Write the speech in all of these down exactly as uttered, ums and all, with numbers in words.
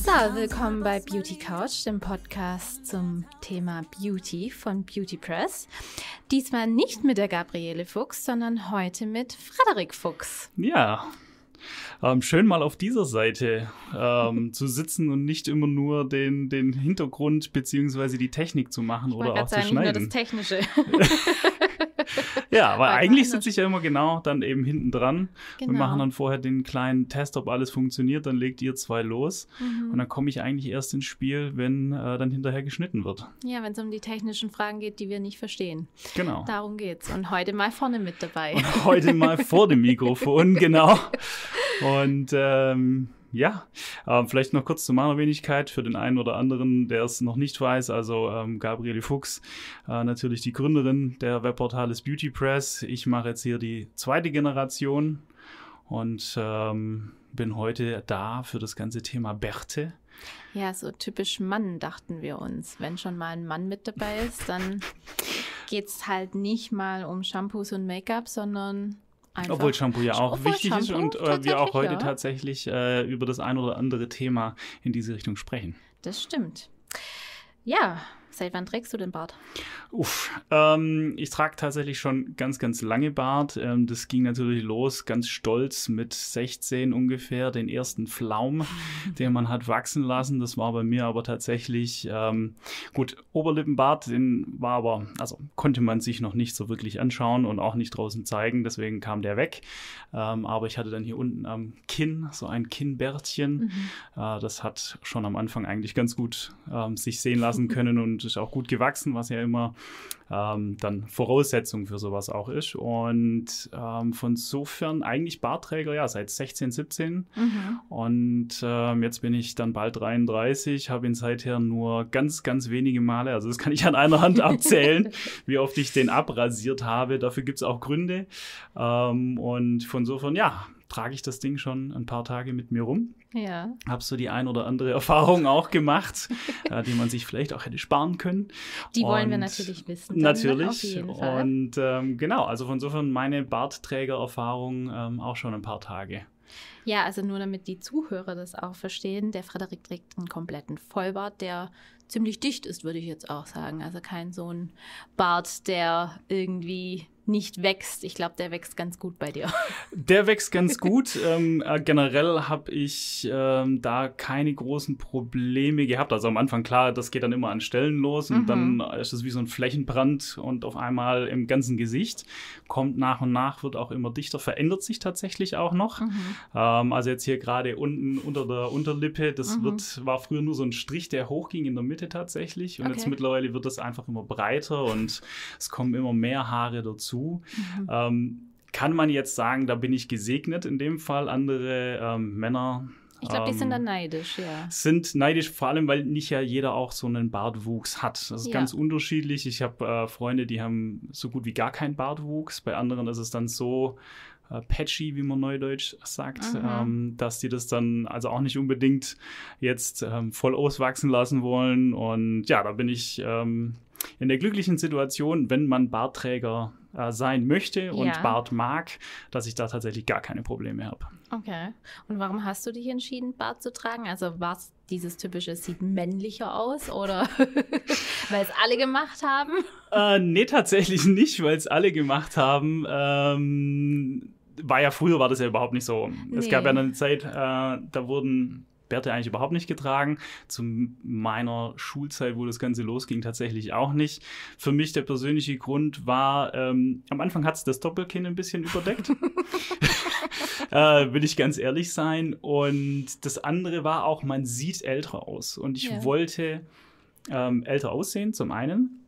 So, willkommen bei Beauty Couch, dem Podcast zum Thema Beauty von Beauty Press. Diesmal nicht mit der Gabriele Fuchs, sondern heute mit Frederik Fuchs. Ja, ähm, schön mal auf dieser Seite ähm, zu sitzen und nicht immer nur den, den Hintergrund bzw. die Technik zu machen ich oder auch sagen, zu schneiden. Nicht nur das Technische. Ja, aber eigentlich sitze ich ja immer genau dann eben hinten dran. Genau. Wir machen dann vorher den kleinen Test, ob alles funktioniert, dann legt ihr zwei los Mhm. und dann komme ich eigentlich erst ins Spiel, wenn äh, dann hinterher geschnitten wird. Ja, wenn es um die technischen Fragen geht, die wir nicht verstehen. Genau. Darum geht's. Und heute mal vorne mit dabei. Und heute mal vor dem Mikrofon, genau. Und ähm, ja, äh, vielleicht noch kurz zu meiner Wenigkeit für den einen oder anderen, der es noch nicht weiß. Also ähm, Gabriele Fuchs, äh, natürlich die Gründerin der Webportales Beauty Press. Ich mache jetzt hier die zweite Generation und ähm, bin heute da für das ganze Thema Bärte. Ja, so typisch Mann, dachten wir uns. Wenn schon mal ein Mann mit dabei ist, dann geht's halt nicht mal um Shampoos und Make-up, sondern einfach. Obwohl Shampoo ja auch Obwohl wichtig ist Shampoo und äh, wir auch heute ja. tatsächlich äh, über das ein oder andere Thema in diese Richtung sprechen. Das stimmt. Ja, seit wann trägst du den Bart? Uff, ähm, ich trage tatsächlich schon ganz, ganz lange Bart. Ähm, das ging natürlich los, ganz stolz mit sechzehn ungefähr, den ersten Pflaum, den man hat wachsen lassen. Das war bei mir aber tatsächlich, ähm, gut, Oberlippenbart, den war aber, also konnte man sich noch nicht so wirklich anschauen und auch nicht draußen zeigen, deswegen kam der weg. Ähm, aber ich hatte dann hier unten am Kinn so ein Kinnbärtchen. Mhm. Äh, das hat schon am Anfang eigentlich ganz gut ähm, sich sehen lassen können und ist auch gut gewachsen, was ja immer ähm, dann Voraussetzung für sowas auch ist. Und ähm, von sofern eigentlich Bartträger, ja, seit sechzehn, siebzehn. Mhm. Und ähm, jetzt bin ich dann bald dreiunddreißig, habe ihn seither nur ganz, ganz wenige Male, also das kann ich an einer Hand abzählen, wie oft ich den abrasiert habe. Dafür gibt es auch Gründe. Ähm, und von sofern, ja, trage ich das Ding schon ein paar Tage mit mir rum. Ja. Habe so die ein oder andere Erfahrung auch gemacht, äh, die man sich vielleicht auch hätte sparen können. Die wollen und wir natürlich wissen. Natürlich. Auf jeden Fall. Und ähm, genau, also von insofern meine Bartträgererfahrung ähm, auch schon ein paar Tage. Ja, also nur damit die Zuhörer das auch verstehen, der Frederik trägt einen kompletten Vollbart, der ziemlich dicht ist, würde ich jetzt auch sagen. Also kein so ein Bart, der irgendwie nicht wächst. Ich glaube, der wächst ganz gut bei dir. Der wächst ganz gut. ähm, äh, generell habe ich ähm, da keine großen Probleme gehabt. Also am Anfang, klar, das geht dann immer an Stellen los und mhm. dann ist es wie so ein Flächenbrand und auf einmal im ganzen Gesicht. Kommt nach und nach, wird auch immer dichter, verändert sich tatsächlich auch noch. Mhm. Ähm, also jetzt hier gerade unten unter der Unterlippe, das mhm. wird, war früher nur so ein Strich, der hochging in der Mitte tatsächlich. Und okay. jetzt mittlerweile wird das einfach immer breiter und es kommen immer mehr Haare dazu. Mhm. Ähm, kann man jetzt sagen, da bin ich gesegnet in dem Fall. Andere ähm, Männer Ich glaube, die ähm, sind dann neidisch, ja. Sind neidisch, vor allem, weil nicht ja jeder auch so einen Bartwuchs hat. Das ist ja. ganz unterschiedlich. Ich habe äh, Freunde, die haben so gut wie gar keinen Bartwuchs. Bei anderen ist es dann so äh, patchy, wie man neudeutsch sagt, ähm, dass die das dann also auch nicht unbedingt jetzt ähm, voll auswachsen lassen wollen. Und ja, da bin ich ähm, in der glücklichen Situation, wenn man Bartträger äh, sein möchte und ja. Bart mag, dass ich da tatsächlich gar keine Probleme habe. Okay. Und warum hast du dich entschieden, Bart zu tragen? Also war es dieses typische, sieht männlicher aus oder weil es alle gemacht haben? Äh, nee, tatsächlich nicht, weil es alle gemacht haben. Ähm, war ja früher, war das ja überhaupt nicht so. Nee. Es gab ja eine Zeit, äh, da wurden Bärte eigentlich überhaupt nicht getragen. Zu meiner Schulzeit, wo das Ganze losging, tatsächlich auch nicht. Für mich der persönliche Grund war, ähm, am Anfang hat es das Doppelkinn ein bisschen überdeckt. äh, will ich ganz ehrlich sein. Und das andere war auch, man sieht älter aus. Und ich ja. wollte ähm, älter aussehen, zum einen.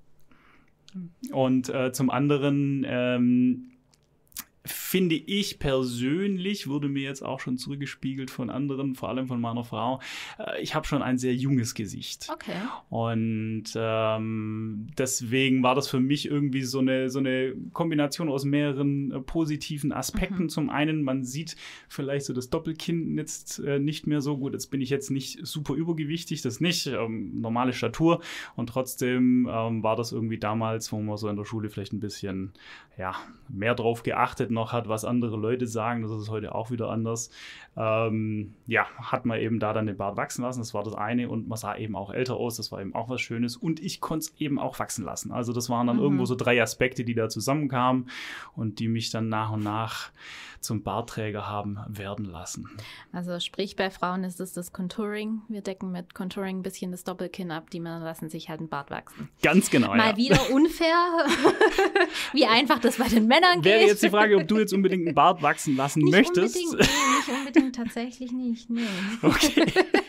Und äh, zum anderen ähm, finde ich persönlich, wurde mir jetzt auch schon zurückgespiegelt von anderen, vor allem von meiner Frau, äh, ich habe schon ein sehr junges Gesicht. Okay. Und ähm, deswegen war das für mich irgendwie so eine, so eine Kombination aus mehreren äh, positiven Aspekten. Mhm. Zum einen, man sieht vielleicht so das Doppelkinn jetzt äh, nicht mehr so gut. Jetzt bin ich jetzt nicht super übergewichtig, das nicht, ähm, normale Statur. Und trotzdem ähm, war das irgendwie damals, wo man so in der Schule vielleicht ein bisschen ja, mehr drauf geachtet noch hat, was andere Leute sagen. Das ist heute auch wieder anders. Ähm, ja, hat man eben da dann den Bart wachsen lassen. Das war das eine. Und man sah eben auch älter aus. Das war eben auch was Schönes. Und ich konnte es eben auch wachsen lassen. Also das waren dann mhm. irgendwo so drei Aspekte, die da zusammenkamen und die mich dann nach und nach zum Bartträger haben werden lassen. Also sprich, bei Frauen ist es das Contouring. Wir decken mit Contouring ein bisschen das Doppelkinn ab. Die Männer lassen sich halt einen Bart wachsen. Ganz genau, Mal ja. wieder unfair, wie einfach das bei den Männern geht. Wäre jetzt die Frage, ob du jetzt unbedingt einen Bart wachsen lassen nicht möchtest. Unbedingt, nee, nicht unbedingt, tatsächlich nicht. Nee. Okay.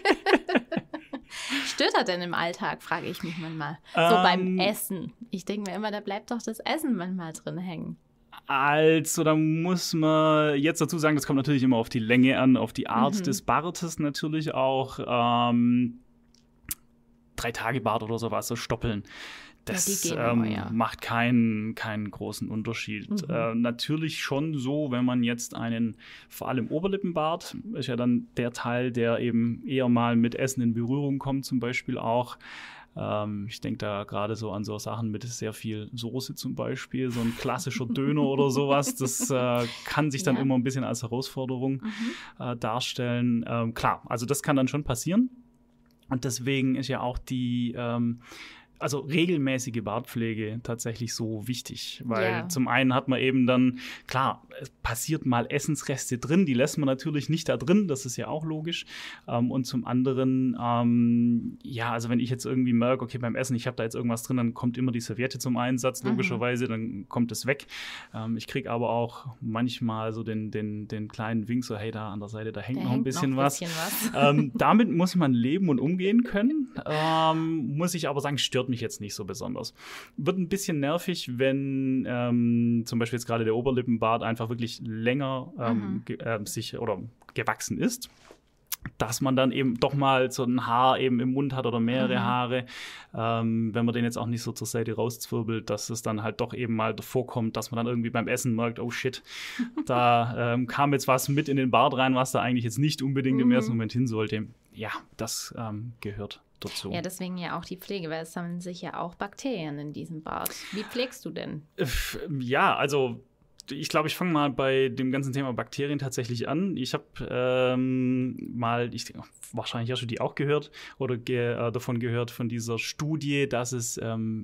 Stört er denn im Alltag, frage ich mich manchmal. So Ähm, beim Essen. Ich denke mir immer, da bleibt doch das Essen manchmal drin hängen. Also, da muss man jetzt dazu sagen, das kommt natürlich immer auf die Länge an, auf die Art Mhm. des Bartes natürlich auch. Ähm, drei Tage Bart oder sowas, so Stoppeln. Das Ja, die gehen ähm, immer, ja. macht keinen, keinen großen Unterschied. Mhm. Äh, natürlich schon so, wenn man jetzt einen, vor allem Oberlippenbart, ist ja dann der Teil, der eben eher mal mit Essen in Berührung kommt, zum Beispiel auch. Ähm, ich denke da gerade so an so Sachen mit sehr viel Soße zum Beispiel, so ein klassischer Döner oder sowas. Das äh, kann sich dann Ja. immer ein bisschen als Herausforderung Mhm. äh, darstellen. Ähm, klar, also das kann dann schon passieren. Und deswegen ist ja auch die, ähm, also regelmäßige Bartpflege tatsächlich so wichtig. Weil Ja. zum einen hat man eben dann, klar, es passiert mal Essensreste drin, die lässt man natürlich nicht da drin, das ist ja auch logisch. Ähm, und zum anderen, ähm, ja, also wenn ich jetzt irgendwie merke, okay, beim Essen, ich habe da jetzt irgendwas drin, dann kommt immer die Serviette zum Einsatz, Mhm. logischerweise, dann kommt es weg. Ähm, ich kriege aber auch manchmal so den, den, den kleinen Wink, so hey, da an der Seite, da hängt Da noch ein hängt bisschen noch ein was. bisschen was. Ähm, damit muss man leben und umgehen können. Ähm, muss ich aber sagen, stört mich jetzt nicht so besonders. Wird ein bisschen nervig, wenn ähm, zum Beispiel jetzt gerade der Oberlippenbart einfach wirklich länger ähm, Mhm. ge äh, sich oder gewachsen ist. Dass man dann eben doch mal so ein Haar eben im Mund hat oder mehrere Mhm. Haare. Ähm, wenn man den jetzt auch nicht so zur Seite rauszwirbelt, dass es dann halt doch eben mal vorkommt, dass man dann irgendwie beim Essen merkt, oh shit, da ähm, kam jetzt was mit in den Bart rein, was da eigentlich jetzt nicht unbedingt im Mhm. ersten Moment hin sollte. Ja, das ähm, gehört dazu. Ja, deswegen ja auch die Pflege, weil es sammeln sich ja auch Bakterien in diesem Bart. Wie pflegst du denn? F- Ja, also ich glaube, ich fange mal bei dem ganzen Thema Bakterien tatsächlich an. Ich habe ähm, mal, ich, wahrscheinlich hast du die auch gehört oder ge äh, davon gehört, von dieser Studie, dass es ähm,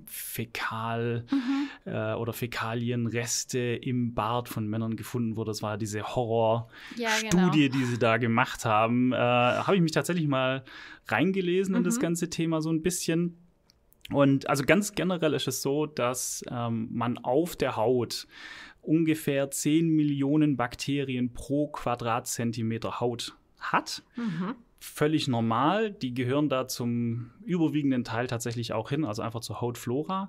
Fäkal Mhm. äh, oder Fäkalienreste im Bart von Männern gefunden wurde. Das war diese Horror-Studie, Ja, genau. die sie da gemacht haben. Äh, habe ich mich tatsächlich mal reingelesen in das Mhm. ganze Thema so ein bisschen. Und also ganz generell ist es so, dass ähm, man auf der Haut ungefähr zehn Millionen Bakterien pro Quadratzentimeter Haut hat. Mhm. Völlig normal. Die gehören da zum überwiegenden Teil tatsächlich auch hin, also einfach zur Hautflora.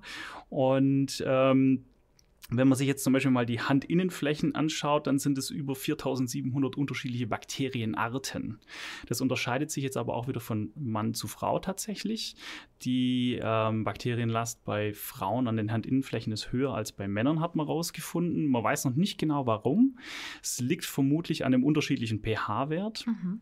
Und ähm, wenn man sich jetzt zum Beispiel mal die Handinnenflächen anschaut, dann sind es über viertausendsiebenhundert unterschiedliche Bakterienarten. Das unterscheidet sich jetzt aber auch wieder von Mann zu Frau tatsächlich. Die ähm, Bakterienlast bei Frauen an den Handinnenflächen ist höher als bei Männern, hat man rausgefunden. Man weiß noch nicht genau warum. Es liegt vermutlich an dem unterschiedlichen pH-Wert. Mhm.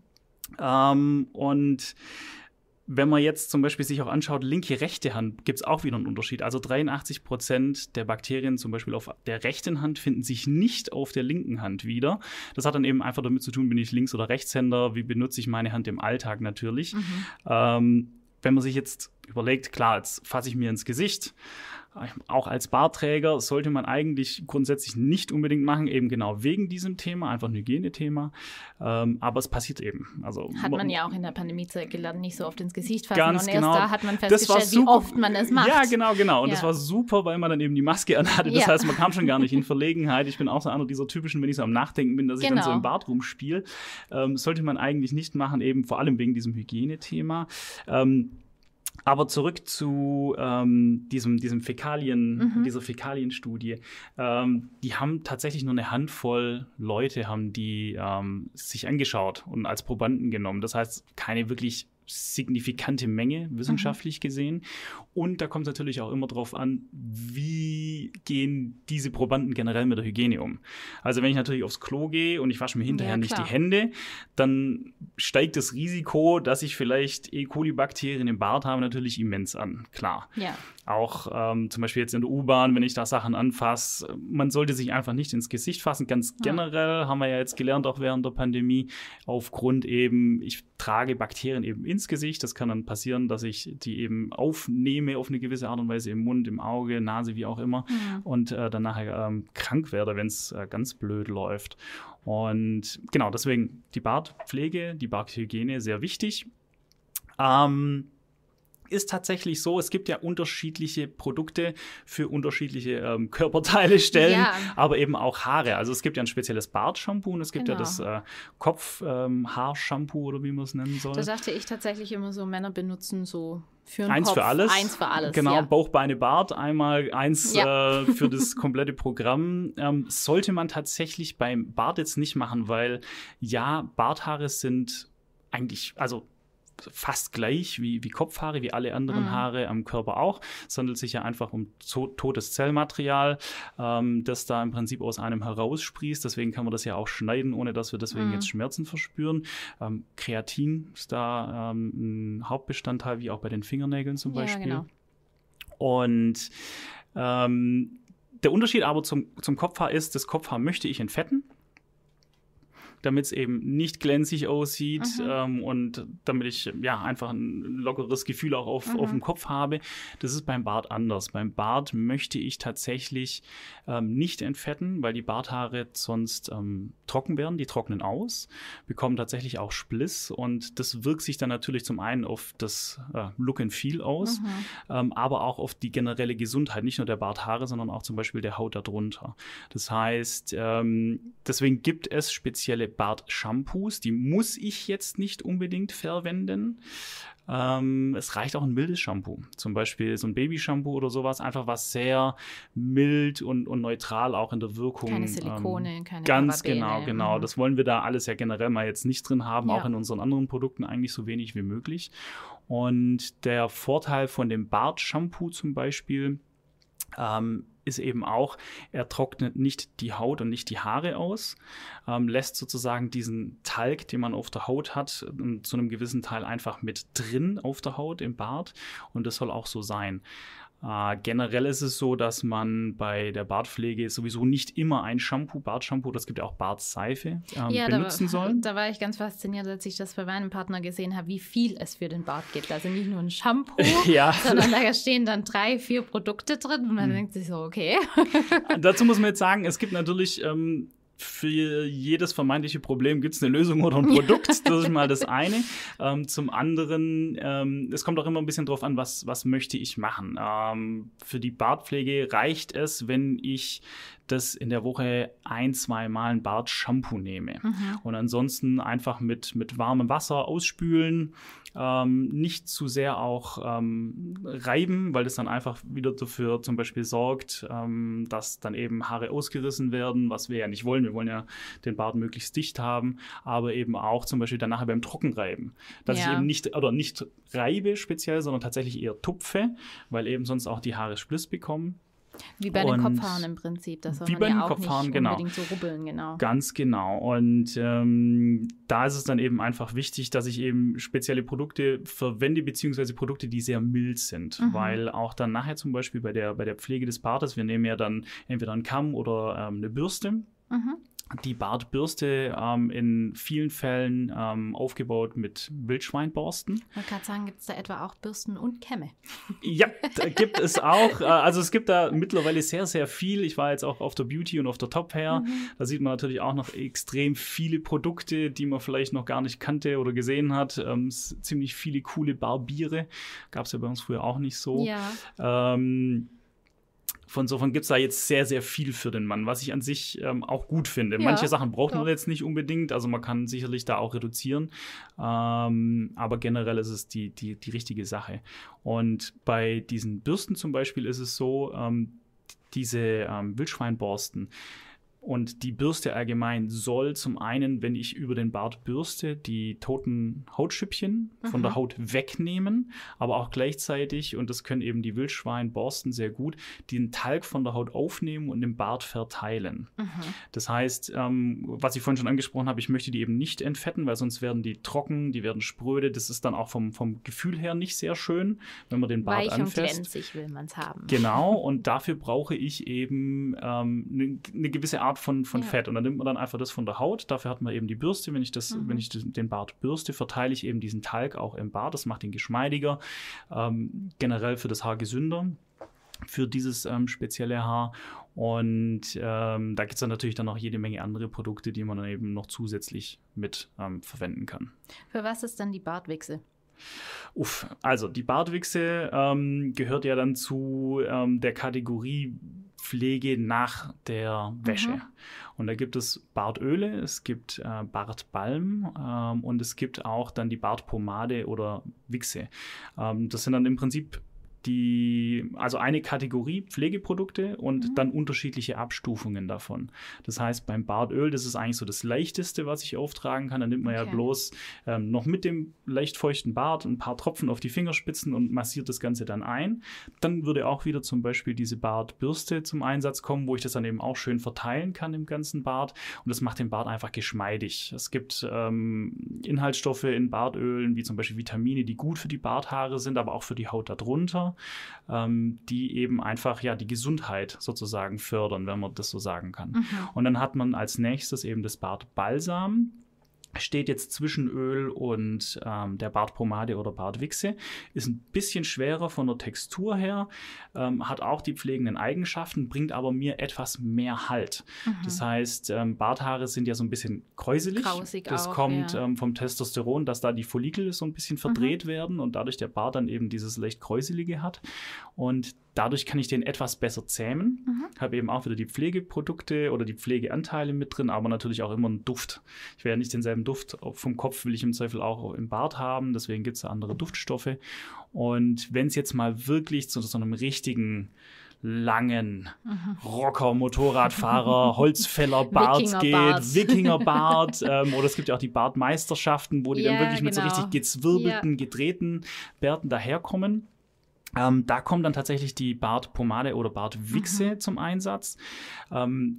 Ähm, und wenn man jetzt zum Beispiel sich auch anschaut, linke, rechte Hand, gibt es auch wieder einen Unterschied. Also dreiundachtzig Prozent der Bakterien zum Beispiel auf der rechten Hand finden sich nicht auf der linken Hand wieder. Das hat dann eben einfach damit zu tun, bin ich Links- oder Rechtshänder, wie benutze ich meine Hand im Alltag natürlich. Mhm. Ähm, wenn man sich jetzt überlegt, klar, jetzt fasse ich mir ins Gesicht. Auch als Bartträger sollte man eigentlich grundsätzlich nicht unbedingt machen, eben genau wegen diesem Thema, einfach ein Hygienethema. Ähm, aber es passiert eben. Also, Hat man ja auch in der Pandemiezeit gelernt, nicht so oft ins Gesicht fassen. Ganz und erst genau. da hat man Das war festgestellt, wie super. oft man es macht. Ja, genau, genau. Und Ja. das war super, weil man dann eben die Maske anhatte. Das Ja. heißt, man kam schon gar nicht in Verlegenheit. Ich bin auch so einer dieser typischen, wenn ich so am Nachdenken bin, dass ich dann Genau. so im Bad rumspiele. Ähm, sollte man eigentlich nicht machen, eben vor allem wegen diesem Hygienethema. Ähm, Aber zurück zu ähm, diesem, diesem Fäkalien, Mhm. dieser Fäkalienstudie. Ähm, die haben tatsächlich nur eine Handvoll Leute haben die ähm, sich angeschaut und als Probanden genommen. Das heißt, keine wirklich signifikante Menge, wissenschaftlich mhm. gesehen. Und da kommt es natürlich auch immer drauf an, wie gehen diese Probanden generell mit der Hygiene um. Also wenn ich natürlich aufs Klo gehe und ich wasche mir hinterher ja, nicht die Hände, dann steigt das Risiko, dass ich vielleicht E. coli-Bakterien im Bart habe, natürlich immens an, klar. Ja. Auch ähm, zum Beispiel jetzt in der U-Bahn, wenn ich da Sachen anfasse, man sollte sich einfach nicht ins Gesicht fassen. Ganz generell ja. haben wir ja jetzt gelernt, auch während der Pandemie, aufgrund eben, ich trage Bakterien eben ins Gesicht. Das kann dann passieren, dass ich die eben aufnehme auf eine gewisse Art und Weise im Mund, im Auge, Nase, wie auch immer. Mhm. Und äh, dann nachher ähm, krank werde, wenn es äh, ganz blöd läuft. Und genau, deswegen die Bartpflege, die Barthygiene sehr wichtig. Ähm, ist tatsächlich so, es gibt ja unterschiedliche Produkte für unterschiedliche ähm, Körperteile, Stellen, ja. aber eben auch Haare. Also es gibt ja ein spezielles Bartshampoo und es gibt genau. ja das äh, Kopf-Haarshampoo ähm, oder wie man es nennen soll. Da dachte ich tatsächlich immer so, Männer benutzen so für den eins Kopf. für alles. Eins für alles, Genau, ja. Bauch, Beine, Bart, einmal eins ja. äh, für das komplette Programm. Ähm, sollte man tatsächlich beim Bart jetzt nicht machen, weil ja, Barthaare sind eigentlich, also fast gleich wie, wie Kopfhaare, wie alle anderen mhm. Haare am Körper auch. Es handelt sich ja einfach um to- totes Zellmaterial, ähm, das da im Prinzip aus einem heraussprießt. Deswegen kann man das ja auch schneiden, ohne dass wir deswegen mhm. jetzt Schmerzen verspüren. Ähm, Kreatin ist da ähm, ein Hauptbestandteil, wie auch bei den Fingernägeln zum Beispiel. Ja, genau. Und ähm, der Unterschied aber zum, zum Kopfhaar ist, das Kopfhaar möchte ich entfetten, damit es eben nicht glänzig aussieht mhm. ähm, und damit ich ja einfach ein lockeres Gefühl auch auf, mhm. auf dem Kopf habe. Das ist beim Bart anders. Beim Bart möchte ich tatsächlich ähm, nicht entfetten, weil die Barthaare sonst ähm, trocken werden. Die trocknen aus, bekommen tatsächlich auch Spliss und das wirkt sich dann natürlich zum einen auf das äh, Look and Feel aus, mhm. ähm, aber auch auf die generelle Gesundheit, nicht nur der Barthaare, sondern auch zum Beispiel der Haut darunter. Das heißt, ähm, deswegen gibt es spezielle Bartshampoos, die muss ich jetzt nicht unbedingt verwenden. Ähm, es reicht auch ein mildes Shampoo, zum Beispiel so ein Babyshampoo oder sowas, einfach was sehr mild und, und neutral auch in der Wirkung. Keine Silikone, ähm, keine Ganz Parabene. genau, genau. Mhm. Das wollen wir da alles ja generell mal jetzt nicht drin haben, ja. auch in unseren anderen Produkten eigentlich so wenig wie möglich. Und der Vorteil von dem Bartshampoo zum Beispiel ähm, ist eben auch, er trocknet nicht die Haut und nicht die Haare aus, ähm, lässt sozusagen diesen Talg, den man auf der Haut hat, zu einem gewissen Teil einfach mit drin auf der Haut, im Bart. Und das soll auch so sein. Äh, generell ist es so, dass man bei der Bartpflege sowieso nicht immer ein Shampoo, Bartshampoo, das gibt ja auch Bartseife, ähm, ja, benutzen da, soll. Da war ich ganz fasziniert, als ich das bei meinem Partner gesehen habe, wie viel es für den Bart gibt. Also nicht nur ein Shampoo, ja. sondern da stehen dann drei, vier Produkte drin und man hm. denkt sich so, okay. Dazu muss man jetzt sagen, es gibt natürlich ähm, für jedes vermeintliche Problem gibt es eine Lösung oder ein Produkt. Das ist mal das eine. Ähm, zum anderen, ähm, es kommt auch immer ein bisschen drauf an, was, was möchte ich machen. Ähm, für die Bartpflege reicht es, wenn ich das in der Woche ein, zwei Mal ein Bartshampoo nehme. Mhm. Und ansonsten einfach mit, mit warmem Wasser ausspülen, ähm, nicht zu sehr auch ähm, reiben, weil das dann einfach wieder dafür zum Beispiel sorgt, ähm, dass dann eben Haare ausgerissen werden, was wir ja nicht wollen. Wir wollen ja den Bart möglichst dicht haben, aber eben auch zum Beispiel dann nachher beim Trockenreiben. Dass ja. ich eben nicht, oder nicht reibe speziell, sondern tatsächlich eher tupfe, weil eben sonst auch die Haare Spliss bekommen. Wie bei den Kopfhaaren im Prinzip. Das soll wie man bei ja den auch Kopfhaaren, nicht genau. unbedingt so rubbeln, genau. Ganz genau. Und ähm, da ist es dann eben einfach wichtig, dass ich eben spezielle Produkte verwende, beziehungsweise Produkte, die sehr mild sind. Mhm. Weil auch dann nachher zum Beispiel bei der, bei der Pflege des Bartes, wir nehmen ja dann entweder einen Kamm oder ähm, eine Bürste. Mhm. Die Bartbürste ähm, in vielen Fällen ähm, aufgebaut mit Wildschweinborsten. Ich wollte gerade sagen, gibt es da etwa auch Bürsten und Kämme? Ja, da gibt es auch. Äh, also es gibt da mittlerweile sehr, sehr viel. Ich war jetzt auch auf der Beauty und auf der Top Hair. Mhm. Da sieht man natürlich auch noch extrem viele Produkte, die man vielleicht noch gar nicht kannte oder gesehen hat. Ähm, ziemlich viele coole Barbiere. Gab es ja bei uns früher auch nicht so. Ja. Ähm, Von insofern gibt es da jetzt sehr, sehr viel für den Mann, was ich an sich ähm, auch gut finde. Ja, manche Sachen braucht doch. man jetzt nicht unbedingt, also man kann sicherlich da auch reduzieren, ähm, aber generell ist es die, die, die richtige Sache. Und bei diesen Bürsten zum Beispiel ist es so, ähm, diese ähm, Wildschweinborsten, Und die Bürste allgemein soll zum einen, wenn ich über den Bart bürste, die toten Hautschüppchen mhm. von der Haut wegnehmen, aber auch gleichzeitig, und das können eben die Wildschweinborsten sehr gut, den Talg von der Haut aufnehmen und im Bart verteilen. Mhm. Das heißt, ähm, was ich vorhin schon angesprochen habe, ich möchte die eben nicht entfetten, weil sonst werden die trocken, die werden spröde. Das ist dann auch vom, vom Gefühl her nicht sehr schön, wenn man den Bart Weich anfasst. Weich und glänzig will man es haben. Genau, und dafür brauche ich eben ähm, eine, eine gewisse Art von, von ja. Fett. Und dann nimmt man dann einfach das von der Haut. Dafür hat man eben die Bürste. Wenn ich, das, mhm. wenn ich den Bart bürste, verteile ich eben diesen Talg auch im Bart. Das macht ihn geschmeidiger, ähm, generell für das Haar gesünder, für dieses ähm, spezielle Haar. Und ähm, da gibt es dann natürlich dann auch jede Menge andere Produkte, die man dann eben noch zusätzlich mit ähm, verwenden kann. Für was ist dann die Bartwichse? Uff, also die Bartwichse ähm, gehört ja dann zu ähm, der Kategorie Pflege nach der Wäsche. Mhm. Und da gibt es Bartöle, es gibt äh, Bartbalm ähm, und es gibt auch dann die Bartpomade oder Wichse. Ähm, das sind dann im Prinzip die, also eine Kategorie Pflegeprodukte und mhm. dann unterschiedliche Abstufungen davon. Das heißt, beim Bartöl, das ist eigentlich so das Leichteste, was ich auftragen kann. Da nimmt man okay. ja bloß ähm, noch mit dem leicht feuchten Bart ein paar Tropfen auf die Fingerspitzen und massiert das Ganze dann ein. Dann würde auch wieder zum Beispiel diese Bartbürste zum Einsatz kommen, wo ich das dann eben auch schön verteilen kann im ganzen Bart. Und das macht den Bart einfach geschmeidig. Es gibt ähm, Inhaltsstoffe in Bartölen, wie zum Beispiel Vitamine, die gut für die Barthaare sind, aber auch für die Haut darunter. Ähm, die eben einfach ja die Gesundheit sozusagen fördern, wenn man das so sagen kann. Mhm. Und dann hat man als nächstes eben das Bartbalsam. Steht jetzt zwischen Öl und ähm, der Bartpomade oder Bartwichse. Ist ein bisschen schwerer von der Textur her, ähm, hat auch die pflegenden Eigenschaften, bringt aber mir etwas mehr Halt. Mhm. Das heißt, ähm, Barthaare sind ja so ein bisschen kräuselig. Krausig das auch, kommt ja. ähm, vom Testosteron, dass da die Follikel so ein bisschen verdreht mhm. werden und dadurch der Bart dann eben dieses leicht kräuselige hat. Und dadurch kann ich den etwas besser zähmen. Mhm. Habe eben auch wieder die Pflegeprodukte oder die Pflegeanteile mit drin, aber natürlich auch immer einen Duft. Ich werde nicht denselben Duft vom Kopf, will ich im Zweifel auch im Bart haben. Deswegen gibt es da andere Duftstoffe. Und wenn es jetzt mal wirklich zu so einem richtigen langen mhm. Rocker, Motorradfahrer, Holzfäller-Bart geht, Wikingerbart ähm, oder es gibt ja auch die Bartmeisterschaften, wo die ja, dann wirklich genau. mit so richtig gezwirbelten, ja. gedrehten Bärten daherkommen. Ähm, da kommt dann tatsächlich die Bartpomade oder Bartwichse mhm. zum Einsatz. Ähm,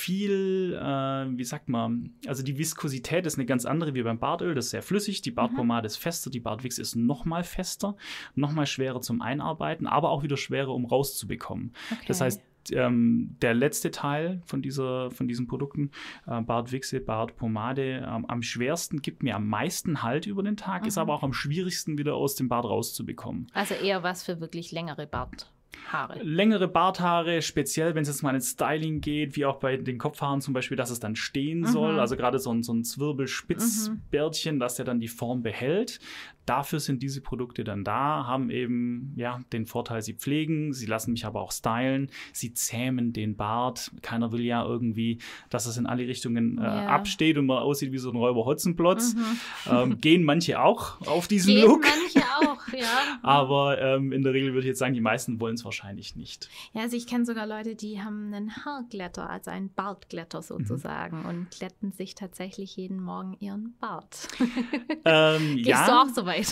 viel, äh, wie sagt man, also die Viskosität ist eine ganz andere wie beim Bartöl, das ist sehr flüssig, die Bartpomade mhm. ist fester, die Bartwichse ist noch mal fester, noch mal schwerer zum Einarbeiten, aber auch wieder schwerer, um rauszubekommen. Okay. Das heißt, Ähm, der letzte Teil von, dieser, von diesen Produkten, äh, Bartwichse, Bartpomade, ähm, am schwersten, gibt mir am meisten Halt über den Tag, mhm. ist aber auch am schwierigsten wieder aus dem Bart rauszubekommen. Also eher was für wirklich längere Barthaare. Längere Barthaare, speziell wenn es jetzt mal ins Styling geht, wie auch bei den Kopfhaaren zum Beispiel, dass es dann stehen mhm. soll. Also gerade so ein, so ein Zwirbelspitzbärtchen, mhm. dass der dann die Form behält. Dafür sind diese Produkte dann da, haben eben ja den Vorteil, sie pflegen, sie lassen mich aber auch stylen, sie zähmen den Bart. Keiner will ja irgendwie, dass es in alle Richtungen äh, yeah. absteht und man aussieht wie so ein Räuber Hotzenplotz. Mhm. Ähm, gehen manche auch auf diesen gehen Look. manche auch, ja. Aber ähm, in der Regel würde ich jetzt sagen, die meisten wollen es wahrscheinlich nicht. Ja, also ich kenne sogar Leute, die haben einen Haarglätter, also einen Bartglätter sozusagen mhm. und glätten sich tatsächlich jeden Morgen ihren Bart. Ähm, Gehst ja. du auch so weit?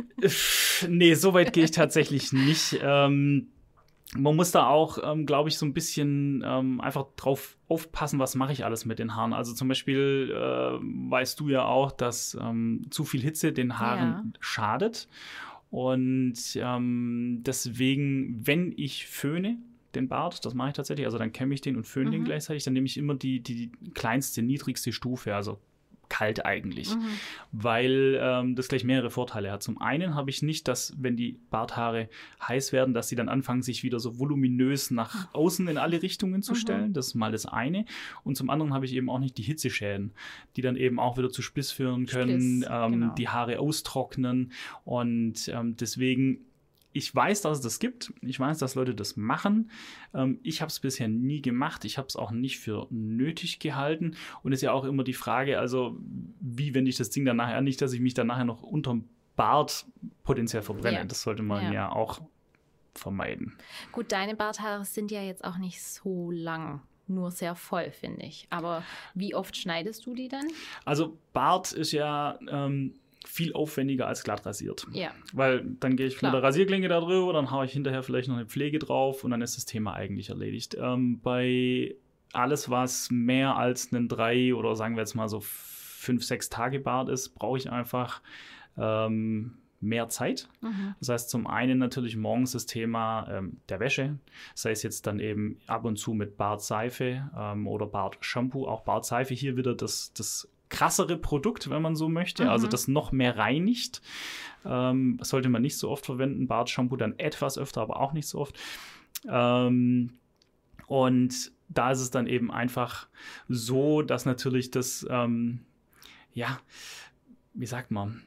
Nee, so weit gehe ich tatsächlich nicht. Ähm, man muss da auch, ähm, glaube ich, so ein bisschen ähm, einfach drauf aufpassen, was mache ich alles mit den Haaren. Also zum Beispiel äh, weißt du ja auch, dass ähm, zu viel Hitze den Haaren ja. schadet. Und ähm, deswegen, wenn ich föhne, den Bart, das mache ich tatsächlich, also dann kämme ich den und föhne mhm. den gleichzeitig, dann nehme ich immer die, die kleinste, niedrigste Stufe, also kalt eigentlich, mhm. weil ähm, das gleich mehrere Vorteile hat. Zum einen habe ich nicht, dass, wenn die Barthaare heiß werden, dass sie dann anfangen, sich wieder so voluminös nach außen in alle Richtungen zu mhm. stellen. Das ist mal das eine. Und zum anderen habe ich eben auch nicht die Hitzeschäden, die dann eben auch wieder zu Spliss führen können, Spliss, ähm, genau. die Haare austrocknen. Und ähm, deswegen ich weiß, dass es das gibt. Ich weiß, dass Leute das machen. Ähm, ich habe es bisher nie gemacht. Ich habe es auch nicht für nötig gehalten. Und es ist ja auch immer die Frage, also wie wende ich das Ding dann nachher an? Nicht, dass ich mich dann nachher noch unterm Bart potenziell verbrenne. Ja. Das sollte man ja. ja auch vermeiden. Gut, deine Barthaare sind ja jetzt auch nicht so lang. nur sehr voll, finde ich. Aber wie oft schneidest du die dann? Also Bart ist ja ähm, viel aufwendiger als glatt rasiert. Ja. Weil dann gehe ich Klar. mit der Rasierklinge da drüber, dann haue ich hinterher vielleicht noch eine Pflege drauf und dann ist das Thema eigentlich erledigt. Ähm, bei alles, was mehr als einen drei oder sagen wir jetzt mal so fünf, sechs Tage Bart ist, brauche ich einfach ähm, mehr Zeit. Mhm. Das heißt, zum einen natürlich morgens das Thema ähm, der Wäsche, sei es jetzt dann eben ab und zu mit Bartseife ähm, oder Bartshampoo, auch Bartseife hier wieder das, das krassere Produkt, wenn man so möchte, mhm. also das noch mehr reinigt. Ähm, sollte man nicht so oft verwenden, Bartshampoo dann etwas öfter, aber auch nicht so oft. Ähm, und da ist es dann eben einfach so, dass natürlich das, ähm, ja, wie sagt man,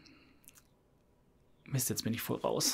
Mist, jetzt bin ich voll raus.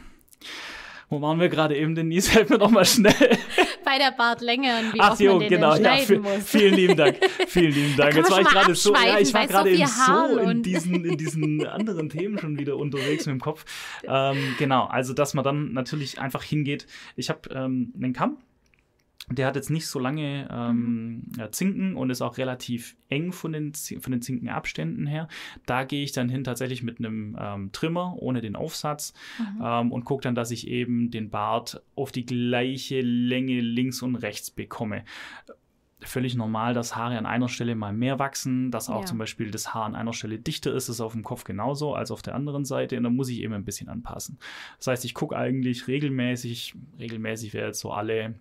Wo waren wir gerade eben, Denise? Helf mir doch mal schnell. Bei der Bartlänge und wie Ach, oft jo, man den genau, schneiden ja, muss. Vielen lieben Dank. Vielen lieben Dank. Jetzt war ich gerade so, ja, ich war gerade eben so in diesen, in diesen anderen Themen schon wieder unterwegs mit dem Kopf. Ähm, genau, also dass man dann natürlich einfach hingeht. Ich habe ähm, einen Kamm. Der hat jetzt nicht so lange ähm, mhm. ja, Zinken und ist auch relativ eng von den, von den Zinkenabständen her. Da gehe ich dann hin tatsächlich mit einem ähm, Trimmer ohne den Aufsatz mhm. ähm, und gucke dann, dass ich eben den Bart auf die gleiche Länge links und rechts bekomme. Völlig normal, dass Haare an einer Stelle mal mehr wachsen, dass auch ja. zum Beispiel das Haar an einer Stelle dichter ist, ist auf dem Kopf genauso als auf der anderen Seite und da muss ich eben ein bisschen anpassen. Das heißt, ich gucke eigentlich regelmäßig, regelmäßig wäre jetzt so alle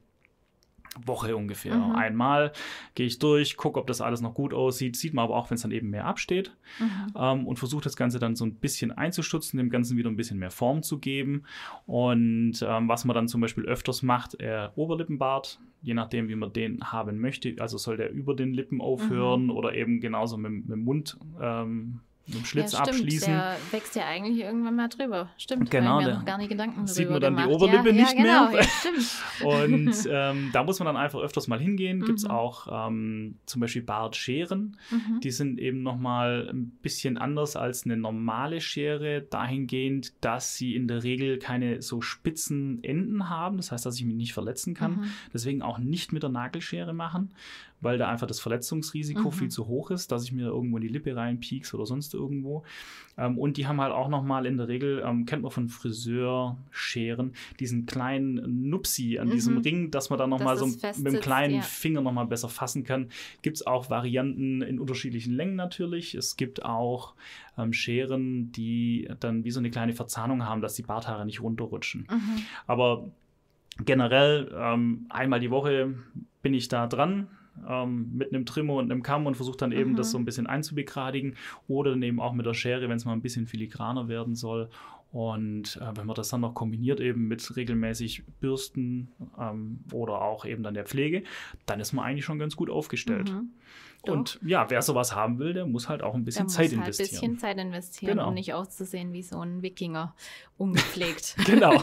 Woche ungefähr. Mhm. Einmal gehe ich durch, gucke, ob das alles noch gut aussieht, sieht man aber auch, wenn es dann eben mehr absteht mhm. ähm, und versuche das Ganze dann so ein bisschen einzustutzen, dem Ganzen wieder ein bisschen mehr Form zu geben und ähm, was man dann zum Beispiel öfters macht, äh, Oberlippenbart, je nachdem, wie man den haben möchte, also soll der über den Lippen aufhören mhm. oder eben genauso mit, mit dem Mund ähm, mit dem Schlitz ja, stimmt. abschließen. Der wächst ja eigentlich irgendwann mal drüber. Stimmt, genau, habe ich mir noch gar nicht Gedanken darüber sieht man dann gemacht. die Oberlippe ja, nicht ja, genau, mehr. Ja, stimmt. Und ähm, da muss man dann einfach öfters mal hingehen. Gibt es Mhm. auch ähm, zum Beispiel Bartscheren. Mhm. Die sind eben nochmal ein bisschen anders als eine normale Schere, dahingehend, dass sie in der Regel keine so spitzen Enden haben. Das heißt, dass ich mich nicht verletzen kann. Mhm. Deswegen auch nicht mit der Nagelschere machen, weil da einfach das Verletzungsrisiko Mhm. viel zu hoch ist, dass ich mir irgendwo in die Lippe reinpiekse oder sonst irgendwo. Ähm, und die haben halt auch nochmal in der Regel, ähm, kennt man von Friseurscheren, diesen kleinen Nupsi an Mhm. diesem Ring, dass man dann nochmal so es fest mit dem sitzt, kleinen ja. Finger nochmal besser fassen kann. Gibt es auch Varianten in unterschiedlichen Längen natürlich. Es gibt auch ähm, Scheren, die dann wie so eine kleine Verzahnung haben, dass die Barthaare nicht runterrutschen. Mhm. Aber generell ähm, einmal die Woche bin ich da dran. Ähm, mit einem Trimmer und einem Kamm und versucht dann eben Mhm. das so ein bisschen einzubegradigen oder dann eben auch mit der Schere, wenn es mal ein bisschen filigraner werden soll. Und äh, wenn man das dann noch kombiniert eben mit regelmäßig Bürsten ähm, oder auch eben dann der Pflege, dann ist man eigentlich schon ganz gut aufgestellt. Mhm. Und ja, wer sowas haben will, der muss halt auch ein bisschen Der Zeit muss halt investieren. ein bisschen Zeit investieren, Genau. um nicht auszusehen wie so ein Wikinger, ungepflegt. Genau.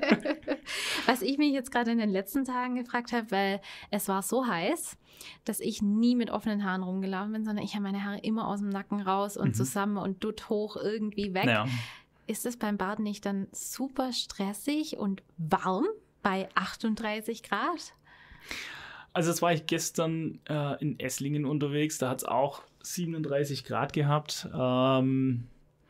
Was ich mich jetzt gerade in den letzten Tagen gefragt habe, weil es war so heiß, dass ich nie mit offenen Haaren rumgelaufen bin, sondern ich habe meine Haare immer aus dem Nacken raus und Mhm. zusammen und dutt hoch irgendwie weg. Ja. Ist es beim Bart nicht dann super stressig und warm bei achtunddreißig Grad? Also jetzt war ich gestern äh, in Esslingen unterwegs, da hat es auch siebenunddreißig Grad gehabt. Ähm,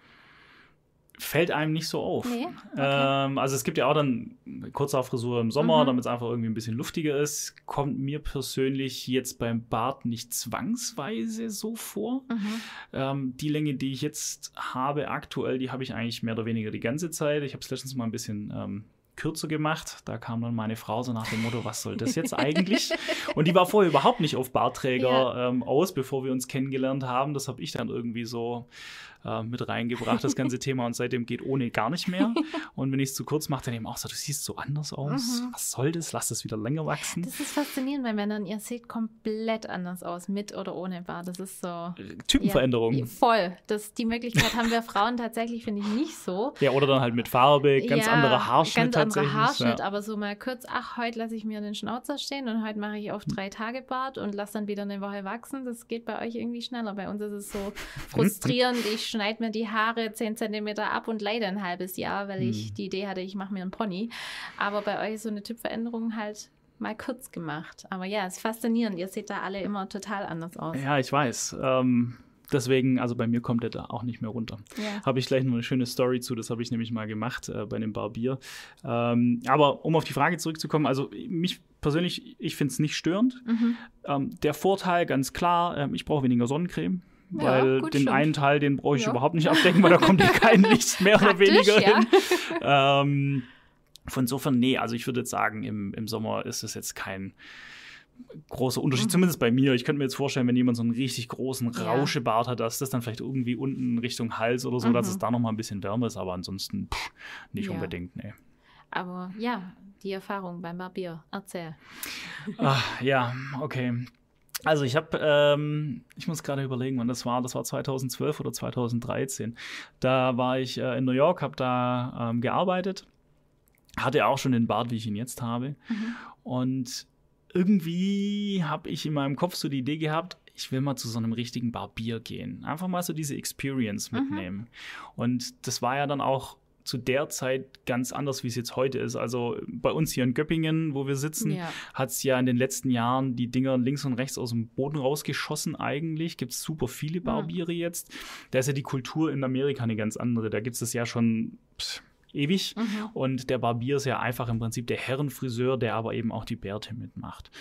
fällt einem nicht so auf. Nee? Okay. Ähm, also es gibt ja auch dann Kurzhaarfrisur im Sommer, Mhm. damit es einfach irgendwie ein bisschen luftiger ist. Kommt mir persönlich jetzt beim Bart nicht zwangsweise so vor. Mhm. Ähm, die Länge, die ich jetzt habe aktuell, die habe ich eigentlich mehr oder weniger die ganze Zeit. Ich habe es letztens mal ein bisschen ähm, kürzer gemacht. Da kam dann meine Frau so nach dem Motto, was soll das jetzt eigentlich? Und die war vorher überhaupt nicht auf Bartträger Ja. ähm, aus, bevor wir uns kennengelernt haben. Das habe ich dann irgendwie so äh, mit reingebracht, das ganze Thema. Und seitdem geht ohne gar nicht mehr. Und wenn ich es zu kurz mache, dann eben auch so, du siehst so anders aus. Mhm. Was soll das? Lass das wieder länger wachsen. Das ist faszinierend, weil Männern, ihr seht komplett anders aus, mit oder ohne Bart. Das ist so... Typenveränderung. Ja, voll. Das, die Möglichkeit haben wir Frauen tatsächlich, finde ich, nicht so. Ja, oder dann halt mit Farbe, ganz ja, anderer Haarschnitt ganz anderer tatsächlich. Haarschnitt, Ja. aber so mal kurz, ach, heute lasse ich mir den Schnauzer stehen und heute mache ich auf drei Tage Bart und lasse dann wieder eine Woche wachsen. Das geht bei euch irgendwie schneller. Bei uns ist es so frustrierend. Ich schneide mir die Haare zehn Zentimeter ab und leide ein halbes Jahr, weil ich Hm. die Idee hatte, ich mache mir einen Pony. Aber bei euch ist so eine Typveränderung halt mal kurz gemacht. Aber ja, es ist faszinierend. Ihr seht da alle immer total anders aus. Ja, ich weiß. Ähm, deswegen, also bei mir kommt der da auch nicht mehr runter. Ja. Habe ich gleich noch eine schöne Story zu, das habe ich nämlich mal gemacht äh, bei einem Barbier. Ähm, aber um auf die Frage zurückzukommen, also mich persönlich, ich finde es nicht störend. Mhm. Ähm, der Vorteil, ganz klar, ähm, ich brauche weniger Sonnencreme. Ja, Weil gut, den stimmt. einen Teil, den brauche ich Ja. überhaupt nicht abdecken, weil da kommt ja kein Licht mehr oder Praktisch, weniger ja. hin. Ähm, von insofern, nee, also ich würde jetzt sagen, im, im Sommer ist es jetzt kein großer Unterschied, Mhm. zumindest bei mir. Ich könnte mir jetzt vorstellen, wenn jemand so einen richtig großen Ja. Rauschebart hat, dass das dann vielleicht irgendwie unten Richtung Hals oder so, Mhm. dass es da noch mal ein bisschen wärmer ist, aber ansonsten pff, nicht Ja. unbedingt, nee. Aber ja, die Erfahrung beim Barbier. Erzähl. Ach, ja, okay. Also ich habe, ähm, ich muss gerade überlegen, wann das war. Das war zweitausendzwölf oder zweitausenddreizehn. Da war ich äh, in New York, habe da ähm, gearbeitet, hatte auch schon den Bart, wie ich ihn jetzt habe. Mhm. Und irgendwie habe ich in meinem Kopf so die Idee gehabt, ich will mal zu so einem richtigen Barbier gehen. Einfach mal so diese Experience mitnehmen. Mhm. Und das war ja dann auch zu der Zeit ganz anders, wie es jetzt heute ist. Also bei uns hier in Göppingen, wo wir sitzen, Ja. hat es ja in den letzten Jahren die Dinger links und rechts aus dem Boden rausgeschossen eigentlich. Gibt es super viele Barbiere mhm. jetzt. Da ist ja die Kultur in Amerika eine ganz andere. Da gibt es das ja schon pff, ewig. Mhm. Und der Barbier ist ja einfach im Prinzip der Herrenfriseur, der aber eben auch die Bärte mitmacht.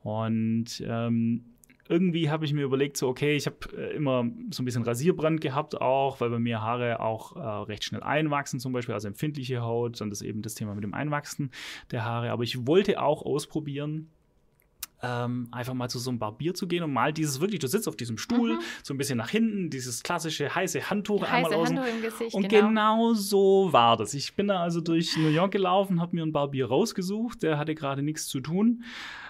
Und ähm, irgendwie habe ich mir überlegt, so okay, ich habe äh, immer so ein bisschen Rasierbrand gehabt auch, weil bei mir Haare auch äh, recht schnell einwachsen zum Beispiel, also empfindliche Haut, dann ist eben das Thema mit dem Einwachsen der Haare. Aber ich wollte auch ausprobieren, ähm, einfach mal zu so einem Barbier zu gehen und mal dieses wirklich, du sitzt auf diesem Stuhl, mhm. so ein bisschen nach hinten, dieses klassische heiße Handtuch heiße einmal außen. Handtuch im Gesicht, und genau. genau so war das. Ich bin da also durch New York gelaufen, habe mir einen Barbier rausgesucht, der hatte gerade nichts zu tun.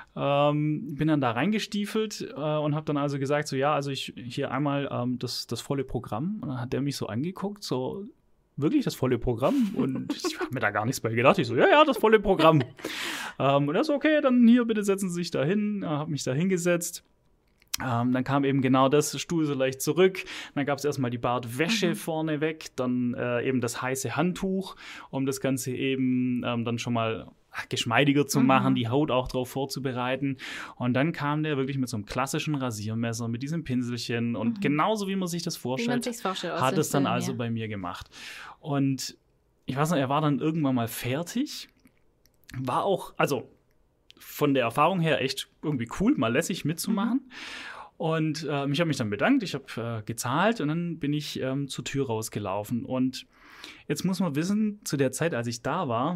Ähm, bin dann da reingestiefelt äh, und habe dann also gesagt, so ja, also ich hier einmal ähm, das, das volle Programm. Und dann hat der mich so angeguckt, so wirklich das volle Programm? Und ich habe mir da gar nichts bei gedacht. Ich so, ja, ja, das volle Programm. ähm, und er so, okay, dann hier, bitte setzen Sie sich da hin. Äh, habe mich da hingesetzt. Ähm, dann kam eben genau das, Stuhl so leicht zurück. Dann gab es erstmal die Bartwäsche mhm. vorne weg, dann äh, eben das heiße Handtuch, um das Ganze eben ähm, dann schon mal geschmeidiger zu machen, mhm. die Haut auch drauf vorzubereiten. Und dann kam der wirklich mit so einem klassischen Rasiermesser, mit diesem Pinselchen und mhm. genauso wie man sich das vorstellt, vorstellt hat es dann Film, also ja. bei mir gemacht. Und ich weiß noch, er war dann irgendwann mal fertig. War auch, also von der Erfahrung her echt irgendwie cool, mal lässig mitzumachen. Mhm. Und äh, ich habe mich dann bedankt, ich habe äh, gezahlt und dann bin ich ähm, zur Tür rausgelaufen. Und jetzt muss man wissen, zu der Zeit, als ich da war,